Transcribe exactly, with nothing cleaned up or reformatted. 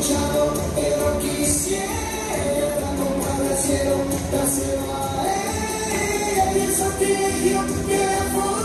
escuchado, pero quisiera comprar el cielo, dárselo a ella. Pienso que yo, que la